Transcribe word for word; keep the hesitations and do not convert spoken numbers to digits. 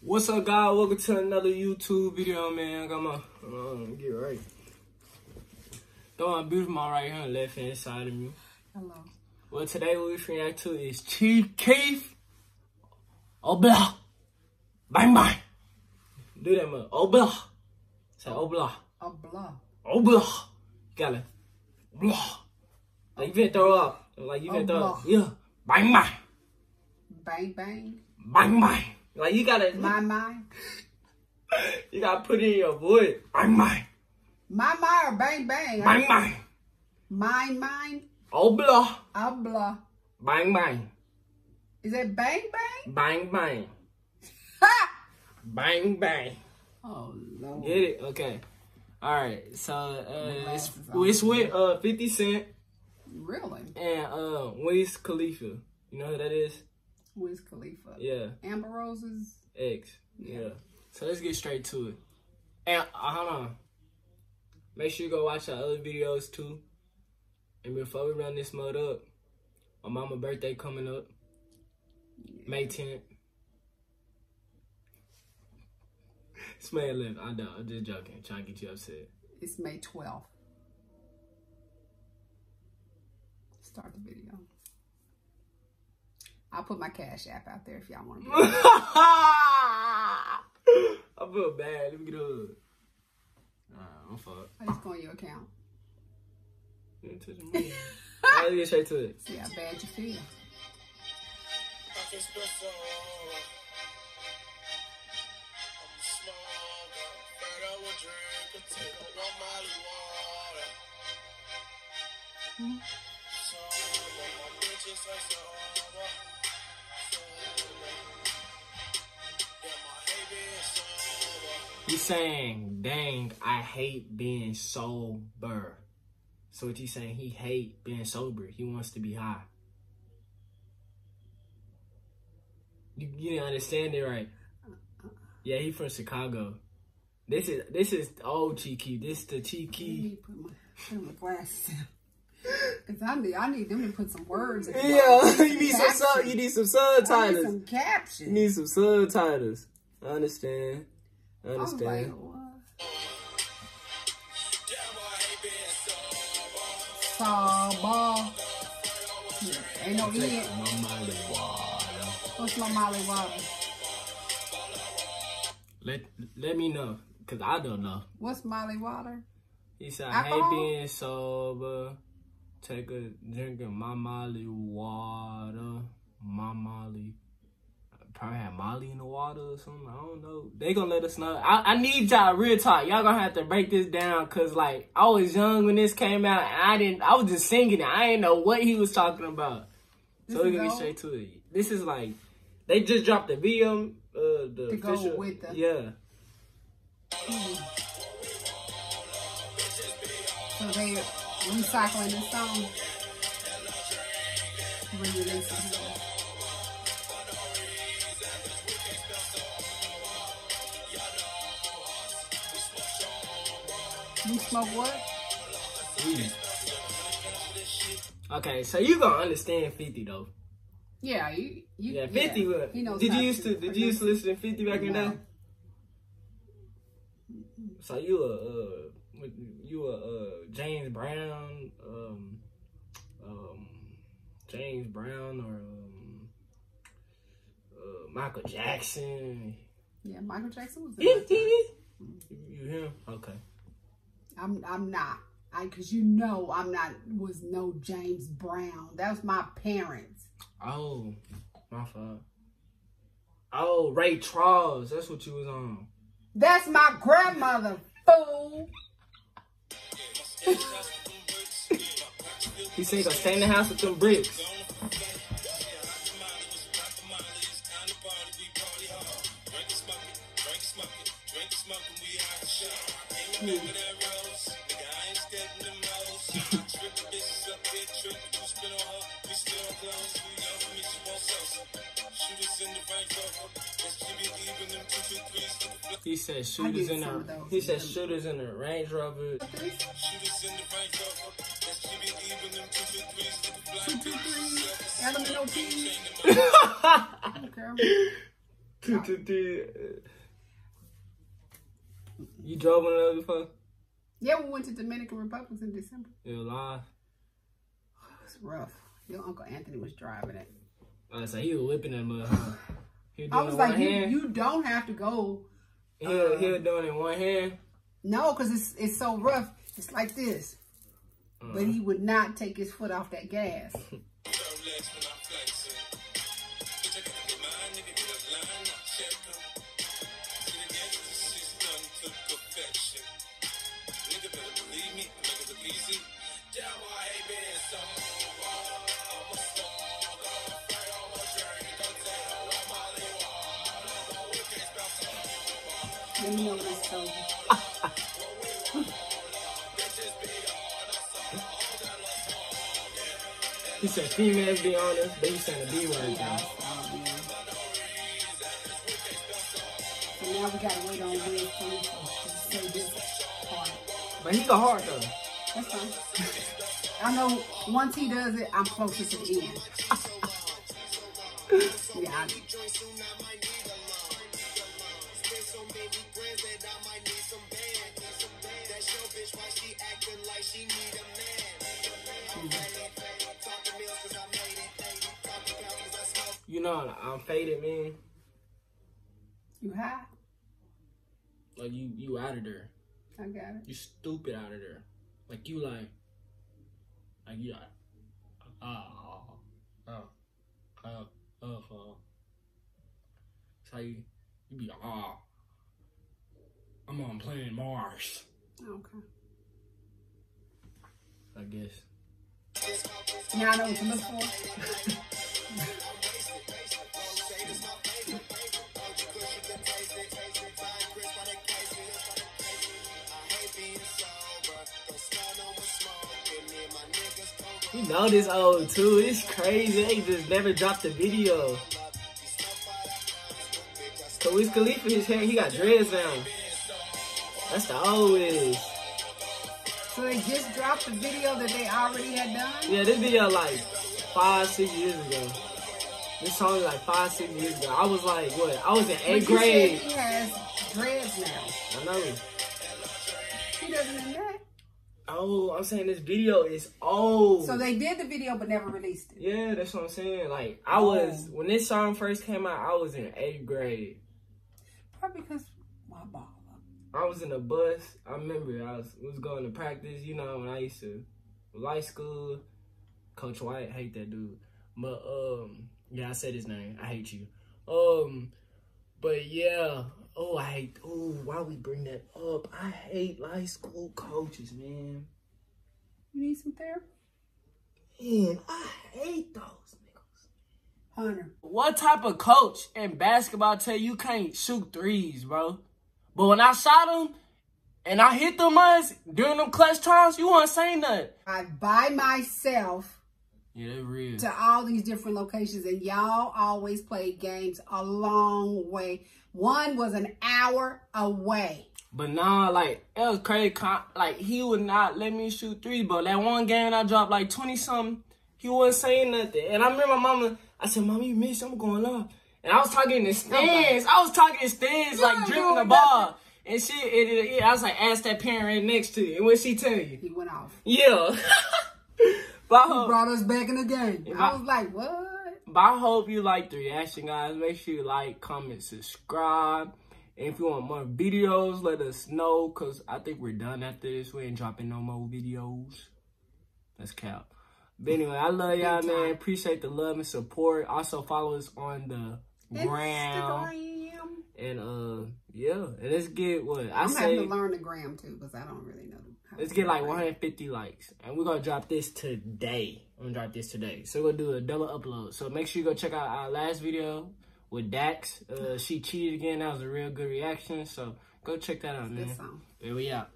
What's up, guys? Welcome to another YouTube video, man. I got my, uh, get right. Got my beautiful mom right here on the left hand side of me. Hello. Well, today what we react to is Chief Keef. Oh, blah. Bang, bang. Do that, man. Oh, blah. Say, oh, blah. Oh, blah. Oh, blah. You gotta, blah. Like, you finna throw up. Like, you finna throw up. Yeah. Bang, bang. Bang, bang. Bang, bang. Like, you gotta... My, my. You gotta put it in your voice. Bang, bang. My, my, or bang, bang. Bang, bang. Mine, mine. Oh, blah. Oh, blah. Bang, bang. Is it bang, bang? Bang, bang. Ha! Bang, bang. Oh, Lord. Get it? Okay. All right. So, uh, it's, it's with uh, fifty Cent. Really? And uh, Wiz Khalifa. You know who that is? Wiz Khalifa. Yeah. Amber Rose's Ex. Yeah. yeah. So, let's get straight to it. And, uh, hold on. Make sure you go watch our other videos, too. And before we run this mode up, my mama's birthday coming up. Yeah. May tenth. It's May eleventh. I know. I'm just joking. Trying to get you upset. It's May twelfth. Start the video. I'll put my Cash App out there if y'all want to. I feel bad. Let me get up. Alright, I'm fucked. I just go on your account. You didn't touch the money. Alright, let's get straight to it. See how bad you feel. Hmm? He's saying, dang, I hate being sober. So what he's saying, he hate being sober. He wants to be high. You, you didn't understand it right. Yeah, he from Chicago. This is this is old Cheeky. This is the Cheeky. Put my, put my glasses in. Cause I need, I need them to put some words in. Yeah, you need some sub, you need some subtitles. I need some captions. You need some subtitles. I understand. I understand. Like, what? Sober. Yeah, ain't no E. What's my Molly Water? Let let me know, cause I don't know. What's Molly Water? He said, I hate being sober. Take a drink of my Molly water. My Molly. Probably have Molly in the water or something. I don't know. They gonna let us know. I, I need y'all real talk. Y'all gonna have to break this down. Cause like, I was young when this came out. And I didn't, I was just singing it. I didn't know what he was talking about. So we're gonna get straight to it. This is like, they just dropped the video. Uh, the to official, go with the. Yeah. Mm. So they recycling this song. Re-releasing it. You smoke what? Weed. Okay, so you gonna understand fifty though. Yeah, you. you yeah, fifty. Yeah, he knows did you used to? to? Did you used to listen to fifty back in the no. day? So you a uh, you a uh, James Brown, um, um, James Brown or um, uh, Michael Jackson. Yeah, Michael Jackson was. fifty. You him? Okay. I'm I'm not. I cause you know I'm not was no James Brown. That was my parents. Oh, my fault. Oh, Ray Charles. That's what you was on. That's my grandmother, fool. He said, "Gonna stay in the house with them bricks." Hmm. He said shooters in the he said shooters in the Range Rover. Two two three L M N O P. Two to three. You drove one of those before? Yeah, we went to Dominican Republic in December. It was live. It was rough. Your Uncle Anthony was driving it. I was like, he was whipping that mother. Huh? He I was like, you, you don't have to go. He, uh, he was doing it in one hand. No, because it's it's so rough. It's like this. Uh, but he would not take his foot off that gas. Let me know what I told you. He said females be honest, but he said the B word now. So now we gotta wait on Will Khalifa to say this part. But he go hard though. That's fine. I know once he does it, I'm closer to the end. Yeah, I do. You know, I'm faded, man. You high? Like you, you out of there. I got it. You stupid out of there. Like you, like, like you, like, ah, ah, ah, ah, ah. It's how you, you be, ah. I'm on planet Mars. Okay. I guess. Now I know what to look for. You know this old too. It's crazy. They just never dropped a video. So Wiz Khalifa, his hair, he got dreads now. That's the oldest. So they just dropped the video that they already had done? Yeah, this video like five, six years ago. This song is like five, six years ago. I was like, what? I was in eighth but grade. You said he has dreads now. I know. He doesn't in that. Oh, I'm saying this video is old. So they did the video but never released it. Yeah, that's what I'm saying. Like, I oh. was, when this song first came out, I was in eighth grade. Probably because my ball. I was in a bus. I remember I was, was going to practice, you know, when I used to, light school. Coach White, hate that dude. But, um, yeah, I said his name. I hate you. Um, but yeah. Oh, I hate, oh, why we bring that up? I hate light school coaches, man. You need some therapy? Man, I hate those niggas. Hunter. What type of coach in basketball tell you can't shoot threes, bro? But when I shot them and I hit them ones during them clutch times, you won't say nothing. I by myself yeah, they're real. To all these different locations, and y'all always played games a long way. One was an hour away. But nah, like, it was crazy. Like, he would not let me shoot threes, but that one game I dropped like twenty-something, he wasn't saying nothing. And I remember my mama, I said, Mama, you missed, I'm going up. And I was talking in the stands. I was talking in stands, like, dribbling the ball. And she, it, it, it, I was like, ask that parent right next to you. And what she tell you? He went off. Yeah. But he hope, brought us back in the game. I, I was like, what? But I hope you like the reaction, guys. Make sure you like, comment, subscribe. And if you want more videos, let us know. Because I think we're done after this. We ain't dropping no more videos. That's cap. But anyway, I love y'all, man. Appreciate the love and support. Also, follow us on the gram. And, uh, yeah. And let's get what? I I'm say, having to learn the gram, too. Because I don't really know. Let's get like one hundred fifty likes. And we're going to drop this today. I'm going to drop this today. So we're going to do a double upload. So make sure you go check out our last video with Dax. Uh, she cheated again. That was a real good reaction. So go check that out, man. Good song. There we out.